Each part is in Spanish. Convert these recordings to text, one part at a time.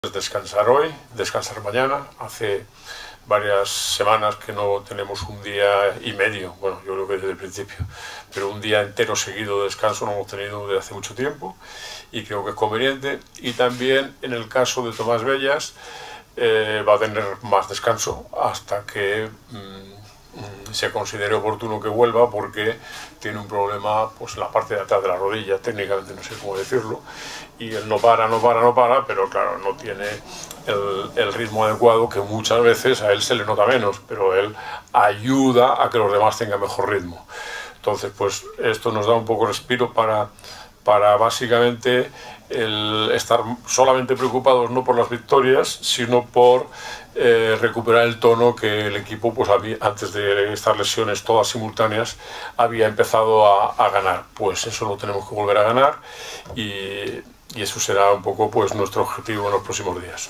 Descansar hoy, descansar mañana. Hace varias semanas que no tenemos un día y medio, bueno, yo creo que desde el principio, pero un día entero seguido de descanso no hemos tenido desde hace mucho tiempo y creo que es conveniente. Y también en el caso de Tomás Bellas va a tener más descanso hasta que se considere oportuno que vuelva, porque tiene un problema pues en la parte de atrás de la rodilla, técnicamente no sé cómo decirlo, y él no para, pero claro, no tiene el ritmo adecuado, que muchas veces a él se le nota menos, pero él ayuda a que los demás tengan mejor ritmo. Entonces pues esto nos da un poco de respiro para básicamente el estar solamente preocupados no por las victorias, sino por recuperar el tono que el equipo, pues antes de estas lesiones todas simultáneas, había empezado a ganar. Pues eso lo tenemos que volver a ganar y eso será un poco pues nuestro objetivo en los próximos días.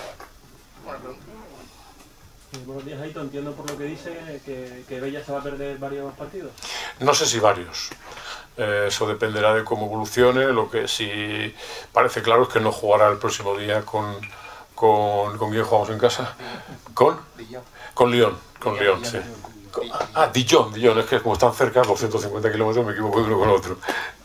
Buenos días, Aito. Entiendo por lo que dice que Bellas se va a perder varios partidos. No sé si varios. Eso dependerá de cómo evolucione. Lo que sí parece claro es que no jugará el próximo día ¿con quién jugamos en casa? Con Lyon, sí. Dijon, es que como están cerca, 250 kilómetros, me equivoco de uno con otro.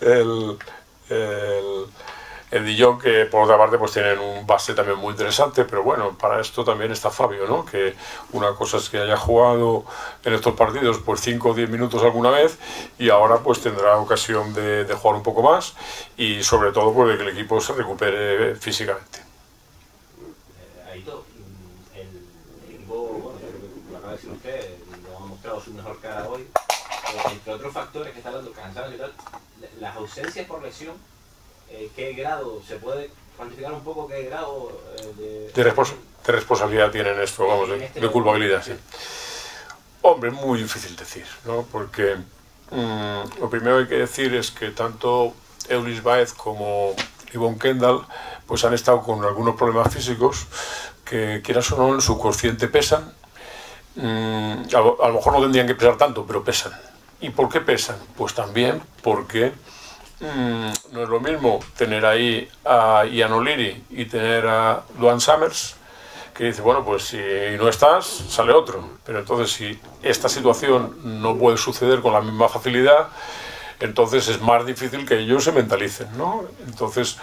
El Dijon, que por otra parte pues tienen un base también muy interesante, pero bueno, para esto también está Fabio, ¿no? Que una cosa es que haya jugado en estos partidos pues 5 o 10 minutos alguna vez, y ahora pues tendrá ocasión de jugar un poco más, y sobre todo pues de que el equipo se recupere físicamente. Aito, el equipo, bueno, lo acaba de decir usted, lo ha mostrado su mejor cara hoy, entre otros factores que está dando cansados y tal, las ausencias por lesión. ¿Qué grado se puede cuantificar un poco? ¿Qué grado de responsabilidad tienen esto, vamos, de culpabilidad? Sí. Hombre, muy difícil decir, ¿no? Porque lo primero que hay que decir es que tanto Eulis Baez como Yvonne Kendall pues han estado con algunos problemas físicos que, quieras o no, en su consciente pesan. A lo mejor no tendrían que pesar tanto, pero pesan. ¿Y por qué pesan? Pues también porque no es lo mismo tener ahí a Ian O'Leary y tener a Duane Summers, que dice, bueno, pues si no estás, sale otro. Pero entonces si esta situación no puede suceder con la misma facilidad, entonces es más difícil que ellos se mentalicen, ¿no? Entonces,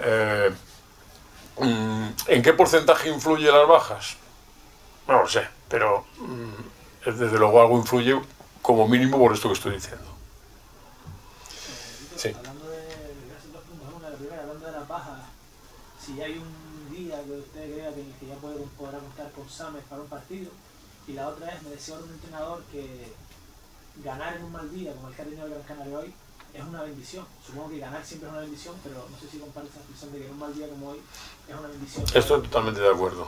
¿en qué porcentaje influye las bajas? No lo sé, pero desde luego algo influye, como mínimo, por esto que estoy diciendo. Sí. Hablando de la primera, hablando de las bajas, si hay un día que usted crea que ya podrá contar con Summers para un partido, y la otra es, me decía un entrenador que ganar en un mal día, como el que ha tenido el Gran Canaria hoy, es una bendición. Supongo que ganar siempre es una bendición, pero no sé si comparte esa expresión de que en un mal día como hoy es una bendición. Estoy totalmente de acuerdo.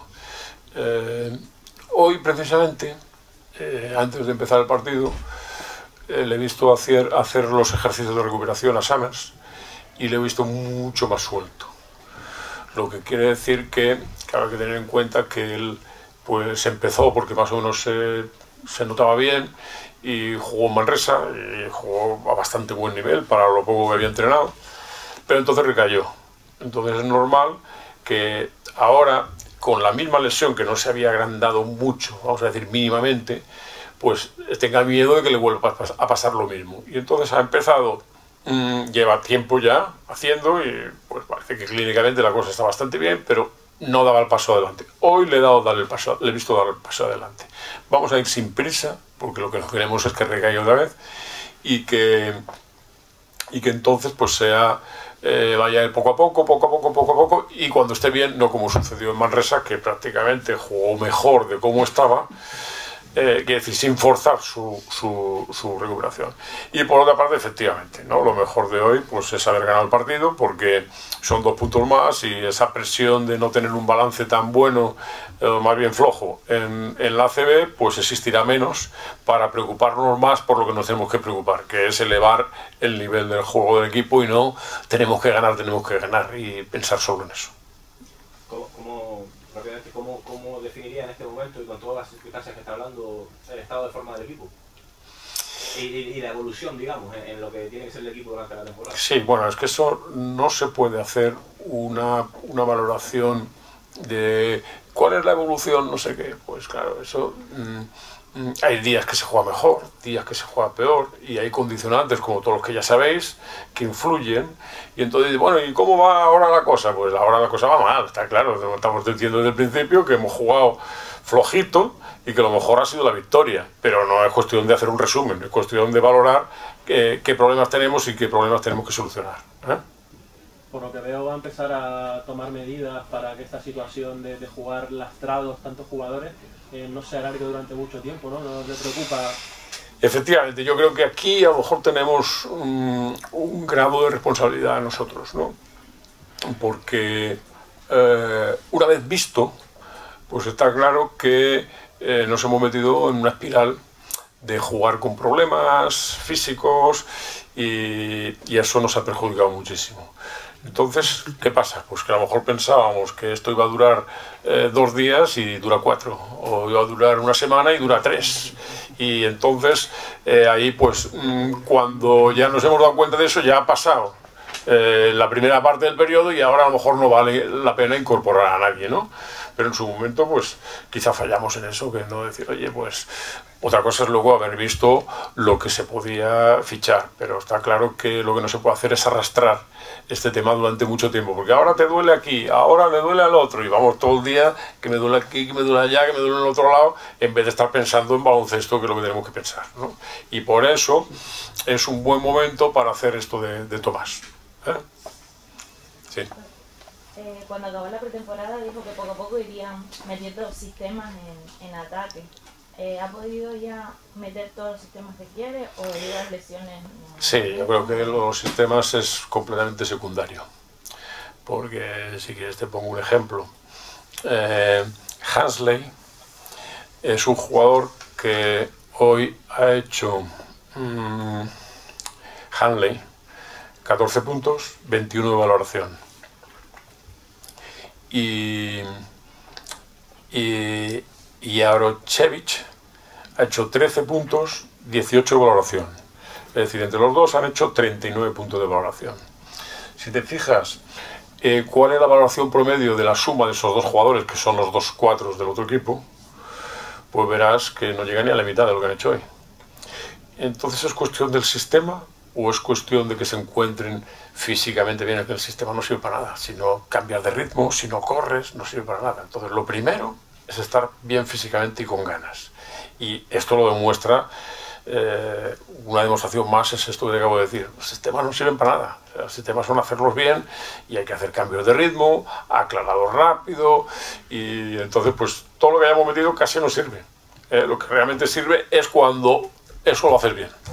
Hoy, precisamente, antes de empezar el partido, le he visto hacer los ejercicios de recuperación a Summers y le he visto mucho más suelto. Lo que quiere decir que, claro, hay que tener en cuenta que él pues empezó porque más o menos se notaba bien y jugó en Manresa y jugó a bastante buen nivel para lo poco que había entrenado, pero entonces recayó. Entonces es normal que ahora, con la misma lesión, que no se había agrandado mucho, vamos a decir mínimamente, pues tenga miedo de que le vuelva a pasar lo mismo. Y entonces ha empezado, lleva tiempo ya haciendo, y pues parece que clínicamente la cosa está bastante bien, pero no daba el paso adelante. Hoy le he visto dar el paso adelante. Vamos a ir sin prisa, porque lo que no queremos es que recaiga otra vez, y que entonces pues vaya poco a poco, y cuando esté bien, no como sucedió en Manresa, que prácticamente jugó mejor de cómo estaba, quiere decir, sin forzar su recuperación. Y por otra parte, efectivamente, ¿no? Lo mejor de hoy pues es haber ganado el partido, porque son 2 puntos más, y esa presión de no tener un balance tan bueno, más bien flojo, en la ACB, pues existirá menos para preocuparnos más por lo que nos tenemos que preocupar, que es elevar el nivel del juego del equipo, y no tenemos que ganar y pensar solo en eso. ¿Cómo definiría en este momento, y con todas las circunstancias que está hablando, el estado de forma del equipo? Y la evolución, digamos, en lo que tiene que ser el equipo durante la temporada. Sí, bueno, es que eso no se puede hacer una valoración de cuál es la evolución, no sé qué, pues claro, eso hay días que se juega mejor, días que se juega peor, y hay condicionantes, como todos los que ya sabéis, que influyen, y entonces, bueno, ¿y cómo va ahora la cosa? Pues ahora la cosa va mal, está claro, estamos diciendo desde el principio que hemos jugado flojito y que lo mejor ha sido la victoria, pero no es cuestión de hacer un resumen, es cuestión de valorar qué problemas tenemos y qué problemas tenemos que solucionar, ¿eh? Por lo que veo va a empezar a tomar medidas para que esta situación de jugar lastrados tantos jugadores no se alargue durante mucho tiempo, ¿no? ¿No le preocupa? Efectivamente, yo creo que aquí a lo mejor tenemos un grado de responsabilidad nosotros, ¿no? Porque una vez visto, pues está claro que nos hemos metido en una espiral de jugar con problemas físicos y eso nos ha perjudicado muchísimo. Entonces, ¿qué pasa? Pues que a lo mejor pensábamos que esto iba a durar 2 días y dura 4, o iba a durar una semana y dura 3. Y entonces, ahí pues, cuando ya nos hemos dado cuenta de eso, ya ha pasado la primera parte del periodo y ahora a lo mejor no vale la pena incorporar a nadie, ¿no? Pero en su momento, pues, quizá fallamos en eso, que no decir, oye, pues, otra cosa es luego haber visto lo que se podía fichar, pero está claro que lo que no se puede hacer es arrastrar este tema durante mucho tiempo, porque ahora te duele aquí, ahora le duele al otro, y vamos todo el día, que me duele aquí, que me duele allá, que me duele en el otro lado, en vez de estar pensando en baloncesto, que es lo que tenemos que pensar, ¿no? Y por eso es un buen momento para hacer esto de Tomás, ¿eh? Sí. Cuando acabó la pretemporada dijo que poco a poco irían metiendo sistemas en ataque. ¿Ha podido ya meter todos los sistemas que quiere o debido a las lesiones? Sí, yo creo que los sistemas es completamente secundario. Porque si quieres te pongo un ejemplo. Hansley es un jugador que hoy ha hecho Hanley 14 puntos, 21 de valoración. Y Arochevich ha hecho 13 puntos, 18 de valoración. Es decir, entre los dos han hecho 39 puntos de valoración. Si te fijas, ¿cuál es la valoración promedio de la suma de esos dos jugadores, que son los 2 cuatros del otro equipo? Pues verás que no llega ni a la mitad de lo que han hecho hoy. Entonces, ¿es cuestión del sistema o es cuestión de que se encuentren físicamente bien? Es que el sistema no sirve para nada. Si no cambias de ritmo, si no corres, no sirve para nada. Entonces, lo primero es estar bien físicamente y con ganas. Y esto lo demuestra, una demostración más es esto que acabo de decir. Los sistemas no sirven para nada. O sea, los sistemas son hacerlos bien y hay que hacer cambios de ritmo, aclarados rápido, y entonces pues todo lo que hayamos metido casi no sirve. Lo que realmente sirve es cuando eso lo haces bien.